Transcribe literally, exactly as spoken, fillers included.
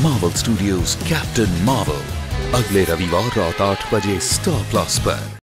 Marvel studios captain Marvel अगले रविवार रात आठ बजे स्टार प्लस पर।